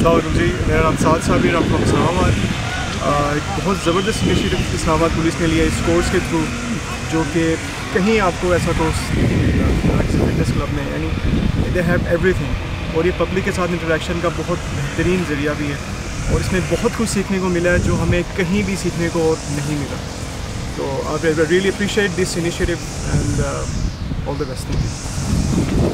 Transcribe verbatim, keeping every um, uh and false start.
अस्सलाम जी, मेरा नाम साद साबिर, I'm from इस्लामाबाद। एक बहुत ज़बरदस्त इनिशिएटिव इस्लामाबाद पुलिस ने लिया इस कोर्स के थ्रू, जो कि कहीं आपको ऐसा कोर्स नहीं मिलेगा किसी फिटनेस क्लब में। यानी दे हैव एवरीथिंग, और ये पब्लिक के साथ इंटरेक्शन का बहुत बेहतरीन ज़रिया भी है, और इसमें बहुत कुछ सीखने को मिला है जो हमें कहीं भी सीखने को और नहीं मिला। तो I really appreciate this initiative and all the best.